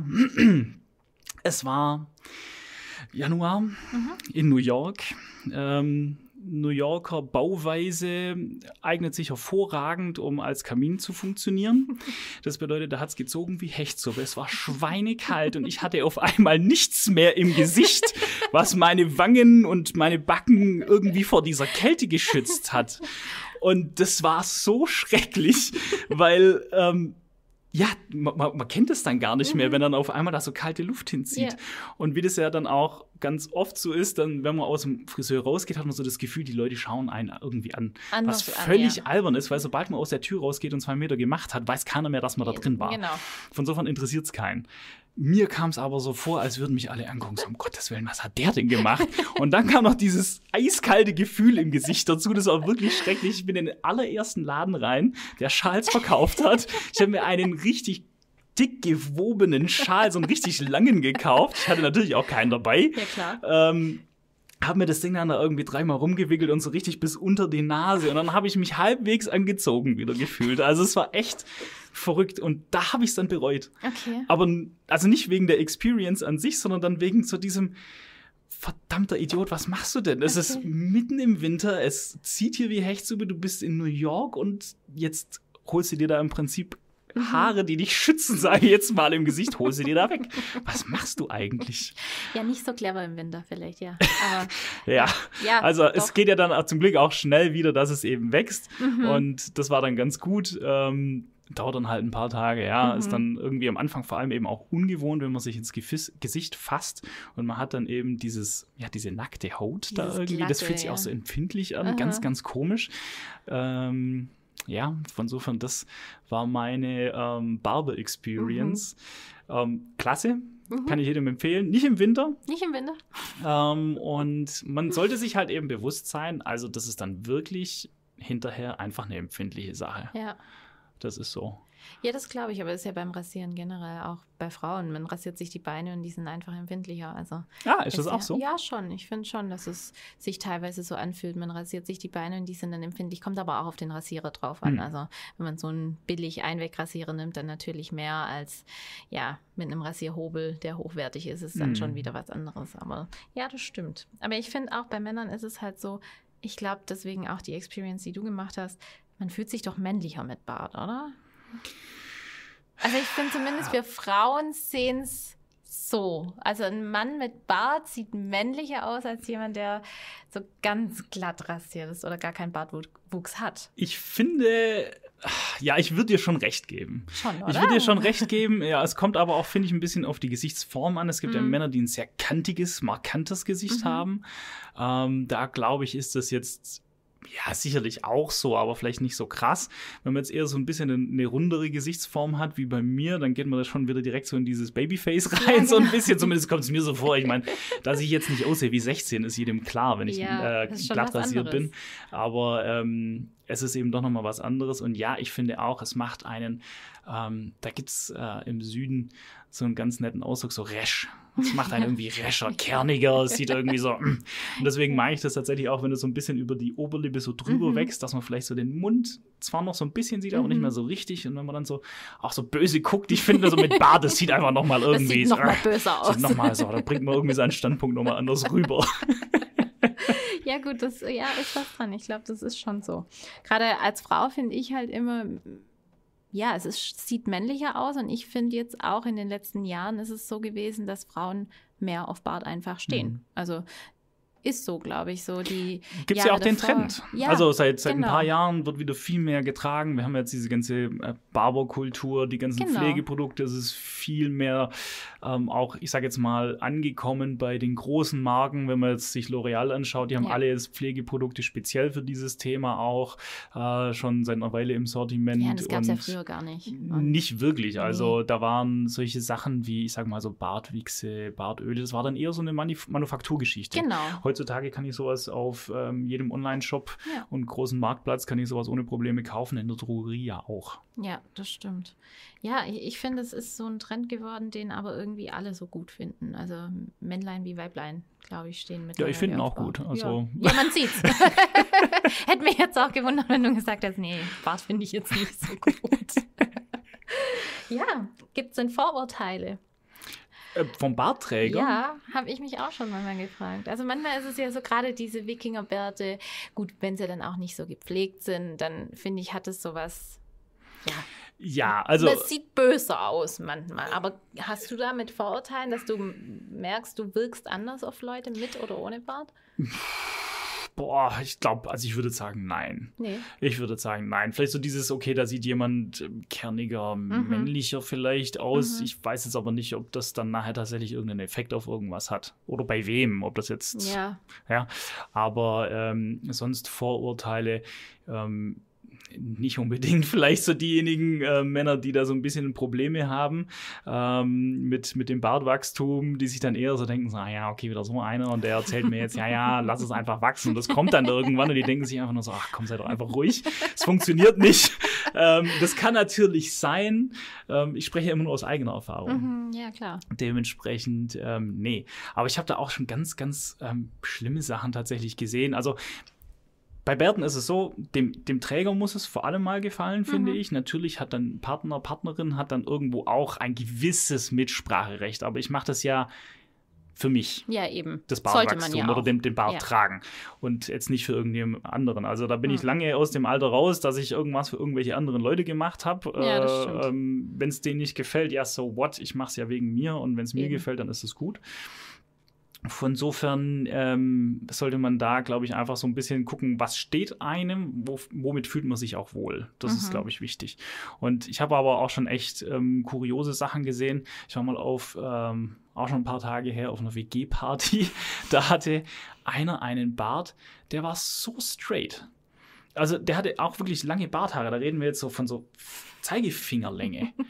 es war Januar mhm. in New York. Ähm, New Yorker Bauweise eignet sich hervorragend, um als Kamin zu funktionieren. Das bedeutet, da hat es gezogen wie Hechtsuppe. Es war schweinekalt und ich hatte auf einmal nichts mehr im Gesicht, was meine Wangen und meine Backen irgendwie vor dieser Kälte geschützt hat. Und das war so schrecklich, weil ähm, ja, man, man kennt es dann gar nicht mehr, mhm. wenn dann auf einmal da so kalte Luft hinzieht. Yeah. Und wie das ja dann auch ganz oft so ist, dann, wenn man aus dem Friseur rausgeht, hat man so das Gefühl, die Leute schauen einen irgendwie an. Anders was völlig an, ja. albern ist, weil sobald man aus der Tür rausgeht und zwei Meter gemacht hat, weiß keiner mehr, dass man da drin war. Genau. Von insofern interessiert es keinen. Mir kam es aber so vor, als würden mich alle angucken, so um Gottes Willen, was hat der denn gemacht? Und dann kam noch dieses eiskalte Gefühl im Gesicht dazu, das war wirklich schrecklich. Ich bin in den allerersten Laden rein, der Schals verkauft hat. Ich habe mir einen richtig dick gewobenen Schal, so einen richtig langen gekauft. Ich hatte natürlich auch keinen dabei. Ja, klar. Ähm, habe mir das Ding dann da irgendwie dreimal rumgewickelt und so richtig bis unter die Nase. Und dann habe ich mich halbwegs angezogen wieder gefühlt. Also es war echt verrückt. Und da habe ich es dann bereut. Okay. Aber also nicht wegen der Experience an sich, sondern dann wegen so diesem verdammter Idiot, was machst du denn? Es okay. ist mitten im Winter, es zieht hier wie Hechtsuppe, du bist in New York und jetzt holst du dir da im Prinzip Haare, die dich schützen, sage ich jetzt mal im Gesicht, hol sie dir da weg. Was machst du eigentlich? Ja, nicht so clever im Winter vielleicht, ja. Aber, ja. ja, also doch. Es geht ja dann auch zum Glück auch schnell wieder, dass es eben wächst. Mhm. Und das war dann ganz gut. Ähm, dauert dann halt ein paar Tage, ja. Mhm. Ist dann irgendwie am Anfang vor allem eben auch ungewohnt, wenn man sich ins Gefiss, Gesicht fasst und man hat dann eben dieses, ja, diese nackte Haut dieses da irgendwie. Glatte, das fühlt sich ja. auch so empfindlich an, Aha. ganz, ganz komisch. Ähm, Ja, von insofern, das war meine ähm, Barber-Experience. Mhm. Ähm, klasse, Mhm. Kann ich jedem empfehlen. Nicht im Winter. Nicht im Winter. Ähm, und man sollte sich halt eben bewusst sein, also das ist dann wirklich hinterher einfach eine empfindliche Sache. Ja. Das ist so. Ja, das glaube ich, aber das ist ja beim Rasieren generell auch bei Frauen. Man rasiert sich die Beine und die sind einfach empfindlicher. Also ah, ist das ist auch ja, so? Ja, schon. Ich finde schon, dass es sich teilweise so anfühlt. Man rasiert sich die Beine und die sind dann empfindlich. Kommt aber auch auf den Rasierer drauf an. Hm. Also wenn man so einen billig Einwegrasierer nimmt, dann natürlich mehr als ja mit einem Rasierhobel, der hochwertig ist, ist dann hm. schon wieder was anderes. Aber ja, das stimmt. Aber ich finde auch bei Männern ist es halt so, ich glaube deswegen auch die Experience, die du gemacht hast, man fühlt sich doch männlicher mit Bart, oder? Also ich finde zumindest, wir Frauen sehen es so. Also ein Mann mit Bart sieht männlicher aus als jemand, der so ganz glatt rasiert ist oder gar keinen Bartwuchs hat. Ich finde, ja, ich würde dir schon recht geben. Schon, oder? Ich würde dir schon recht geben. Ja, es kommt aber auch, finde ich, ein bisschen auf die Gesichtsform an. Es gibt mhm. ja Männer, die ein sehr kantiges, markantes Gesicht mhm. haben. Ähm, da, glaube ich, ist das jetzt... Ja, sicherlich auch so, aber vielleicht nicht so krass. Wenn man jetzt eher so ein bisschen eine, eine rundere Gesichtsform hat, wie bei mir, dann geht man da schon wieder direkt so in dieses Babyface rein, ja, genau. so ein bisschen. Zumindest kommt es mir so vor. Ich meine, dass ich jetzt nicht aussehe wie sechzehn, ist jedem klar, wenn ich ja, äh, glatt rasiert bin. Aber ähm, es ist eben doch nochmal was anderes. Und ja, ich finde auch, es macht einen, ähm, da gibt es äh, im Süden so einen ganz netten Ausdruck, so resch. Es macht einen irgendwie rescher, kerniger, es sieht irgendwie so. Und deswegen mag ich das tatsächlich auch, wenn du so ein bisschen über die Oberlippe so drüber mhm. wächst, dass man vielleicht so den Mund zwar noch so ein bisschen sieht, aber mhm. nicht mehr so richtig. Und wenn man dann so auch so böse guckt, ich finde so mit Bart, das sieht einfach nochmal irgendwie. Das sieht nochmal so, böser aus. Sieht noch mal so, da bringt man irgendwie seinen Standpunkt nochmal anders rüber. Ja gut, das ja, ist was dran. Ich glaube, das ist schon so. Gerade als Frau finde ich halt immer... Ja, es ist, sieht männlicher aus und ich finde jetzt auch in den letzten Jahren ist es so gewesen, dass Frauen mehr auf Bart einfach stehen. Mhm. Also ist so, glaube ich, so die Gibt es ja auch den Trend. Ja, also seit, seit genau. ein paar Jahren wird wieder viel mehr getragen. Wir haben jetzt diese ganze äh, Barberkultur, die ganzen genau. Pflegeprodukte. Es ist viel mehr ähm, auch, ich sage jetzt mal, angekommen bei den großen Marken. Wenn man jetzt sich L'Oreal anschaut, die haben ja. alle jetzt Pflegeprodukte speziell für dieses Thema auch äh, schon seit einer Weile im Sortiment. Ja, das gab es ja früher gar nicht. Und nicht wirklich. Also nee. da waren solche Sachen wie, ich sage mal so Bartwichse, Bartöle. Das war dann eher so eine Manuf- Manufakturgeschichte. Genau. Heutzutage kann ich sowas auf ähm, jedem Online-Shop ja. und großen Marktplatz kann ich sowas ohne Probleme kaufen, in der Drogerie ja auch. Ja, das stimmt. Ja, ich, ich finde, es ist so ein Trend geworden, den aber irgendwie alle so gut finden. Also Männlein wie Weiblein, glaube ich, stehen mit. Ja, ich finde ihn auch gut. Also ja. ja, man sieht's. Hätte mich jetzt auch gewundert, wenn du gesagt hast, nee, Bart finde ich jetzt nicht so gut. Ja, gibt es denn Vorurteile? Vom Bartträger? Ja, habe ich mich auch schon mal gefragt. Also manchmal ist es ja so, gerade diese Wikingerbärte, gut, wenn sie dann auch nicht so gepflegt sind, dann finde ich, hat es sowas, ja. Ja, also. Das sieht böse aus manchmal. Aber hast du da mit Vorurteilen, dass du merkst, du wirkst anders auf Leute mit oder ohne Bart? Boah, ich glaube, also ich würde sagen, nein. Nee. Ich würde sagen, nein. Vielleicht so dieses, okay, da sieht jemand äh, kerniger, mhm. männlicher vielleicht aus. Mhm. Ich weiß jetzt aber nicht, ob das dann nachher tatsächlich irgendeinen Effekt auf irgendwas hat. Oder bei wem, ob das jetzt. Ja. Ja. Aber ähm, sonst Vorurteile, ähm, nicht unbedingt vielleicht so diejenigen äh, Männer, die da so ein bisschen Probleme haben ähm, mit, mit dem Bartwachstum, die sich dann eher so denken, so, ah ja, okay, wieder so einer und der erzählt mir jetzt, ja, ja, lass es einfach wachsen und das kommt dann irgendwann und die denken sich einfach nur so, ach komm, sei doch einfach ruhig, es funktioniert nicht. Ähm, das kann natürlich sein, ähm, ich spreche immer nur aus eigener Erfahrung. Mhm, ja, klar. Dementsprechend, ähm, nee. Aber ich habe da auch schon ganz, ganz ähm, schlimme Sachen tatsächlich gesehen. Also bei Bärten ist es so, dem, dem Träger muss es vor allem mal gefallen, finde mhm. ich. Natürlich hat dann Partner, Partnerin hat dann irgendwo auch ein gewisses Mitspracherecht. Aber ich mache das ja für mich. Ja, eben. Das Bartwachstum ja oder den, den Bart ja. tragen. Und jetzt nicht für irgendjemand anderen. Also da bin mhm. ich lange aus dem Alter raus, dass ich irgendwas für irgendwelche anderen Leute gemacht habe. Ja, das stimmt. Äh, ähm, wenn es denen nicht gefällt, ja, so what? Ich mache es ja wegen mir. Und wenn es mir eben. gefällt, dann ist es gut. Von insofern ähm, sollte man da, glaube ich, einfach so ein bisschen gucken, was steht einem, wo, womit fühlt man sich auch wohl. Das mhm. ist, glaube ich, wichtig. Und ich habe aber auch schon echt ähm, kuriose Sachen gesehen. Ich war mal auf, ähm, auch schon ein paar Tage her, auf einer W G-Party. Da hatte einer einen Bart, der war so straight. Also der hatte auch wirklich lange Barthaare. Da reden wir jetzt so von so Zeigefingerlänge.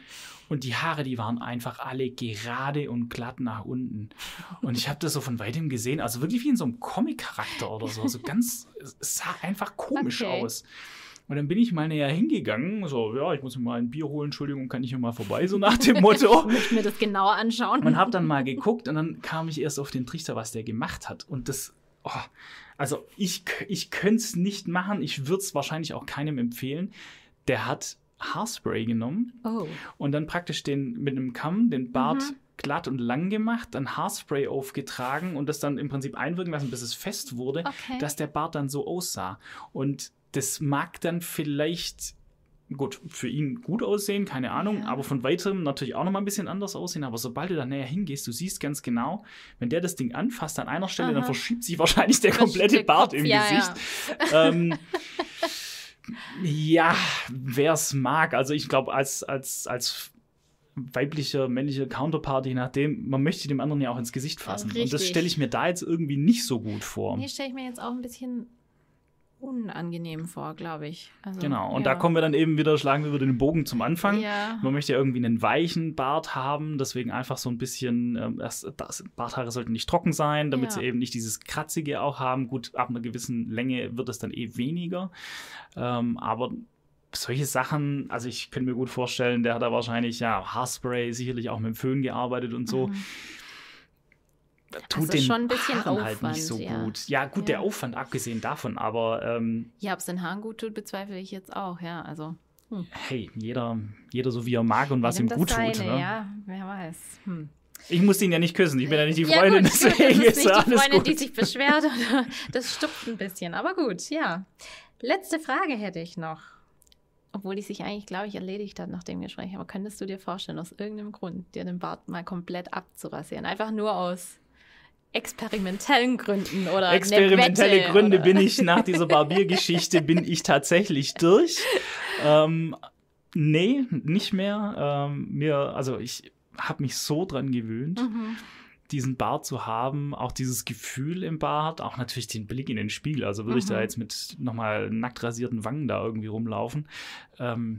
Und die Haare, die waren einfach alle gerade und glatt nach unten. Und ich habe das so von weitem gesehen, also wirklich wie in so einem Comic-Charakter oder so. So ganz, es sah einfach komisch Okay. aus. Und dann bin ich mal näher hingegangen, so, ja, ich muss mir mal ein Bier holen, Entschuldigung, kann ich hier mal vorbei, so nach dem Motto. Ich möchte mir das genauer anschauen. Und habe dann mal geguckt und dann kam ich erst auf den Trichter, was der gemacht hat. Und das, oh, also ich, ich könnte es nicht machen, ich würde es wahrscheinlich auch keinem empfehlen. Der hat Haarspray genommen Oh. und dann praktisch den mit einem Kamm den Bart Mhm. glatt und lang gemacht, dann Haarspray aufgetragen und das dann im Prinzip einwirken lassen, bis es fest wurde, Okay. dass der Bart dann so aussah. Und das mag dann vielleicht, gut, für ihn gut aussehen, keine Ahnung, Ja. aber von weitem natürlich auch noch mal ein bisschen anders aussehen. Aber sobald du da näher hingehst, du siehst ganz genau, wenn der das Ding anfasst an einer Stelle, Aha. dann verschiebt sich wahrscheinlich der Das komplette der Bart Kopf, im ja, Gesicht. ja. Ähm, ja, wer es mag. Also ich glaube, als, als, als weiblicher, männlicher Counterpart, je nachdem, man möchte dem anderen ja auch ins Gesicht fassen. Und das richtig. stelle ich mir da jetzt irgendwie nicht so gut vor. Nee, stelle ich mir jetzt auch ein bisschen unangenehm vor, glaube ich. Also, Genau, und ja. da kommen wir dann eben wieder, schlagen wir wieder den Bogen zum Anfang. Ja. Man möchte ja irgendwie einen weichen Bart haben, deswegen einfach so ein bisschen, ähm, erst, das, Barthaare sollten nicht trocken sein, damit Ja. sie eben nicht dieses Kratzige auch haben. Gut, ab einer gewissen Länge wird es dann eh weniger. Ähm, aber solche Sachen, also ich könnte mir gut vorstellen, der hat da wahrscheinlich ja Haarspray, sicherlich auch mit dem Föhn gearbeitet und so. Mhm. Tut Also den schon ein bisschen Haaren halt Aufwand, nicht so ja. gut. Ja, gut, Ja. der Aufwand abgesehen davon, aber ähm, Ja, ob es den Haaren gut tut, bezweifle ich jetzt auch, ja. Also, hm. hey, jeder, jeder so wie er mag und was ihm jedem gut das tut. seine, Ne? Ja, wer weiß. Hm. Ich muss ihn ja nicht küssen, ich bin ja nicht die Ja, Freundin, gut, gut, deswegen das ist ist nicht die alles Freundin, gut. die sich beschwert. Oder das stupft ein bisschen, aber gut, ja. Letzte Frage hätte ich noch. Obwohl die sich eigentlich, glaube ich, erledigt hat nach dem Gespräch. Aber könntest du dir vorstellen, aus irgendeinem Grund, dir den Bart mal komplett abzurasieren? Einfach nur aus experimentellen Gründen oder Experimentelle eine Wette, Gründe oder? bin ich nach dieser Barbiergeschichte, bin ich tatsächlich durch. Ähm, nee, nicht mehr. Ähm, mir, also ich habe mich so dran gewöhnt, Mhm. diesen Bart zu haben, auch dieses Gefühl im Bart, auch natürlich den Blick in den Spiegel. Also würde ich da Mhm. jetzt mit nochmal nackt rasierten Wangen da irgendwie rumlaufen. Ähm,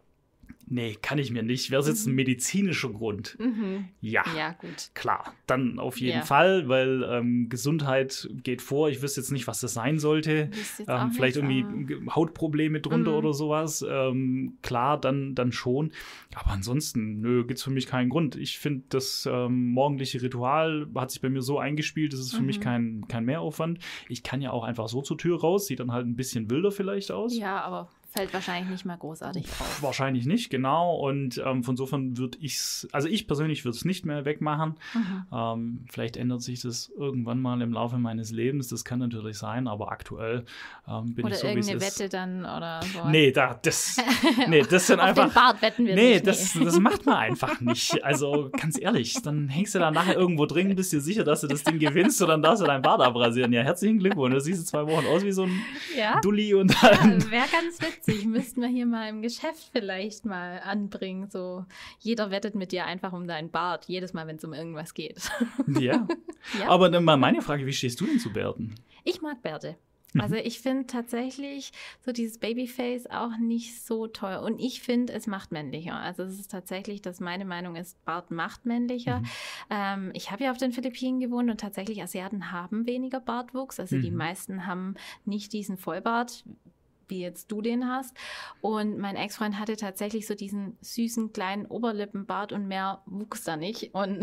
nee, kann ich mir nicht. Wäre es jetzt ein medizinischer Grund? Mhm. Ja. Ja, gut. Klar, dann auf jeden Ja. Fall, weil ähm, Gesundheit geht vor. Ich wüsste jetzt nicht, was das sein sollte. Wüsste jetzt auch Ähm, vielleicht nicht, irgendwie G- Hautprobleme drunter Mhm. oder sowas. Ähm, klar, dann, dann schon. Aber ansonsten, nö, gibt es für mich keinen Grund. Ich finde, das ähm, morgendliche Ritual hat sich bei mir so eingespielt, das ist für Mhm. mich kein, kein Mehraufwand. Ich kann ja auch einfach so zur Tür raus, sieht dann halt ein bisschen wilder vielleicht aus. Ja, aber fällt wahrscheinlich nicht mal großartig auf. Wahrscheinlich nicht, genau. Und ähm, von insofern würde ich es, also ich persönlich würde es nicht mehr wegmachen. Mhm. Ähm, vielleicht ändert sich das irgendwann mal im Laufe meines Lebens. Das kann natürlich sein, aber aktuell ähm, bin Oder ich so, wie es irgendeine ist. Wette dann oder so. Nee, da, das, nee, das sind Auf einfach. den Bart wetten wir Nee, nicht. das, das macht man einfach nicht. Also ganz ehrlich, dann hängst du da nachher irgendwo drin, bist dir sicher, dass du das Ding gewinnst und dann darfst du deinen Bart abrasieren. Ja, herzlichen Glückwunsch. Du siehst zwei Wochen aus wie so ein Ja? Dulli und Ja, dann. wäre ganz witzig. Müssten wir hier mal im Geschäft vielleicht mal anbringen. So, jeder wettet mit dir einfach um deinen Bart, jedes Mal, wenn es um irgendwas geht. Ja. Ja. Aber dann mal meine Frage, wie stehst du denn zu Bärten? Ich mag Bärte. Mhm. Also ich finde tatsächlich so dieses Babyface auch nicht so toll. Und ich finde, es macht männlicher. Also es ist tatsächlich, dass meine Meinung ist, Bart macht männlicher. Mhm. Ähm, ich habe ja auf den Philippinen gewohnt und tatsächlich Asiaten haben weniger Bartwuchs. Also die Mhm. meisten haben nicht diesen Vollbart, wie jetzt du den hast. Und mein Ex-Freund hatte tatsächlich so diesen süßen kleinen Oberlippenbart und mehr wuchs da nicht. Und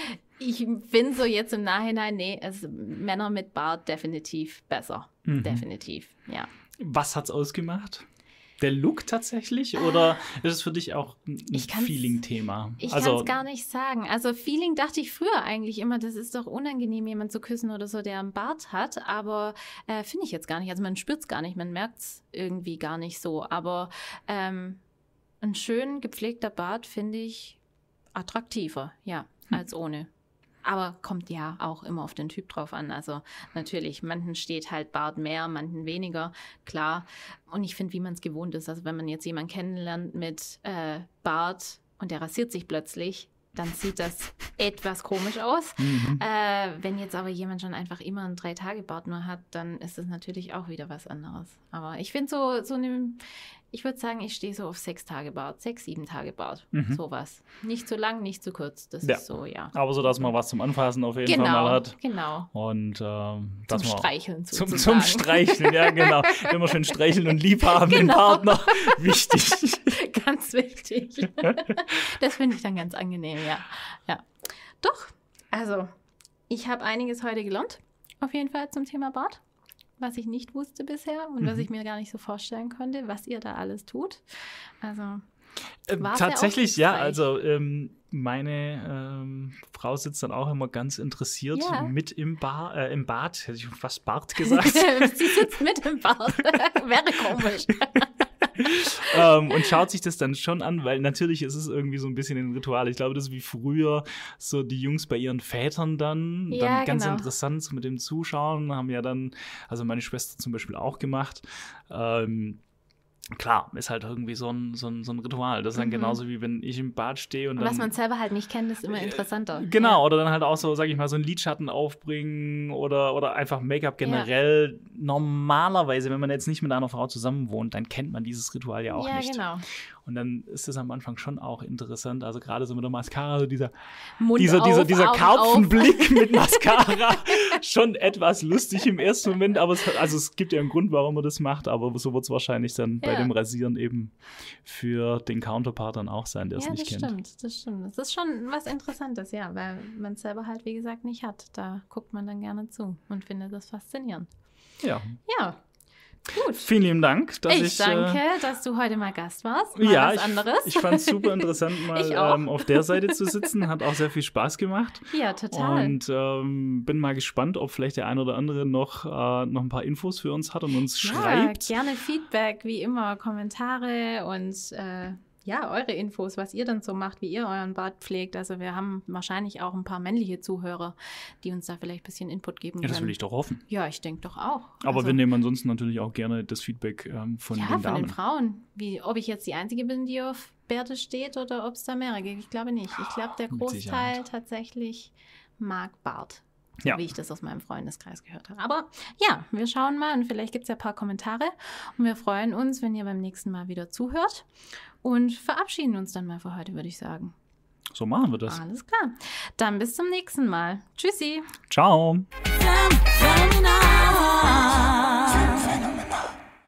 ich finde so jetzt im Nachhinein, nee, es, Männer mit Bart definitiv besser. Mhm. Definitiv, ja. Was hat's ausgemacht? Der Look tatsächlich? Oder ist es für dich auch ein Ich kann's- Feeling-Thema? Ich also, kann es gar nicht sagen. Also Feeling dachte ich früher eigentlich immer, das ist doch unangenehm, jemanden zu küssen oder so, der einen Bart hat. Aber äh, finde ich jetzt gar nicht. Also man spürt es gar nicht, man merkt es irgendwie gar nicht so. Aber ähm, ein schön gepflegter Bart finde ich attraktiver, ja, Hm. als ohne. Aber kommt ja auch immer auf den Typ drauf an. Also natürlich, manchen steht halt Bart mehr, manchen weniger, klar. Und ich finde, wie man es gewohnt ist. Also wenn man jetzt jemanden kennenlernt mit äh, Bart und der rasiert sich plötzlich, dann sieht das etwas komisch aus. Mhm. Äh, wenn jetzt aber jemand schon einfach immer einen Drei-Tage-Bart nur hat, dann ist das natürlich auch wieder was anderes. Aber ich finde so, so eine Ich würde sagen, ich stehe so auf sechs Tage Bart, sechs, sieben Tage Bart, Mhm. sowas. Nicht zu lang, nicht zu kurz, das Ja. ist so, ja. Aber so, dass man was zum Anfassen auf jeden Genau, Fall mal hat. genau. Und ähm, Zum dass man Streicheln Zum, sozusagen. zum Streicheln, ja, genau. Immer schön streicheln und lieb haben, den Genau. Partner. Wichtig. Ganz wichtig. Das finde ich dann ganz angenehm, ja. ja. Doch, also, ich habe einiges heute gelernt, auf jeden Fall zum Thema Bart, was ich nicht wusste bisher und Mhm. was ich mir gar nicht so vorstellen konnte, was ihr da alles tut. Also, Ähm, War sehr tatsächlich, ja. aufschlussreich. Also ähm, meine ähm, Frau sitzt dann auch immer ganz interessiert Ja. mit im, Bar, äh, im Bad, hätte ich fast Bart gesagt. sie sitzt mit im Bart. Wäre komisch. ähm, und schaut sich das dann schon an, weil natürlich ist es irgendwie so ein bisschen ein Ritual. Ich glaube, das ist wie früher so die Jungs bei ihren Vätern dann. Ja, dann ganz genau. interessant so mit dem Zuschauen. Haben ja dann, also meine Schwester zum Beispiel auch gemacht. Ähm, Klar, ist halt irgendwie so ein, so ein, so ein Ritual. Das ist dann Mhm. genauso wie wenn ich im Bad stehe und Und dann. was man selber halt nicht kennt, ist immer interessanter. Genau, Ja. oder dann halt auch so, sag ich mal, so einen Lidschatten aufbringen oder, oder einfach Make-up generell. Normalerweise, wenn man jetzt nicht mit einer Frau zusammen wohnt, dann kennt man dieses Ritual ja auch ja, nicht. genau. Und dann ist es am Anfang schon auch interessant, also gerade so mit der Mascara, so dieser, Mund dieser, dieser, auf, dieser Augen Karpfenblick mit Mascara, schon etwas lustig im ersten Moment, aber es, also es gibt ja einen Grund, warum man das macht, aber so wird es wahrscheinlich dann bei Ja. dem Rasieren eben für den Counterpart dann auch sein, der es Ja, nicht das kennt. stimmt, das stimmt. Das ist schon was Interessantes, ja, weil man es selber halt, wie gesagt, nicht hat. Da guckt man dann gerne zu und findet das faszinierend. Ja. Ja, gut. Vielen lieben Dank, dass ich. Ich danke, äh, dass du heute mal Gast warst. Mal Ja, was ich, anderes. ich fand es super interessant, mal Ich auch. ähm, auf der Seite zu sitzen. Hat auch sehr viel Spaß gemacht. Ja, total. Und ähm, bin mal gespannt, ob vielleicht der ein oder andere noch, äh, noch ein paar Infos für uns hat und uns ja, schreibt. gerne Feedback, wie immer, Kommentare und äh, ja, eure Infos, was ihr dann so macht, wie ihr euren Bart pflegt. Also wir haben wahrscheinlich auch ein paar männliche Zuhörer, die uns da vielleicht ein bisschen Input geben Ja, können. das will ich doch hoffen. Ja, ich denke doch auch. Aber Also, wir nehmen ansonsten natürlich auch gerne das Feedback ähm, von ja, den von Damen. den Frauen. Wie, ob ich jetzt die Einzige bin, die auf Bärte steht oder ob es da mehrere gibt. Ich glaube nicht. Ich glaube, der Mit Großteil Sicherheit. tatsächlich mag Bart. So Ja. wie ich das aus meinem Freundeskreis gehört habe. Aber ja, wir schauen mal und vielleicht gibt es ja ein paar Kommentare. Und wir freuen uns, wenn ihr beim nächsten Mal wieder zuhört. Und verabschieden uns dann mal für heute, würde ich sagen. So machen wir das. Alles klar. Dann bis zum nächsten Mal. Tschüssi. Ciao. Fem- Femina.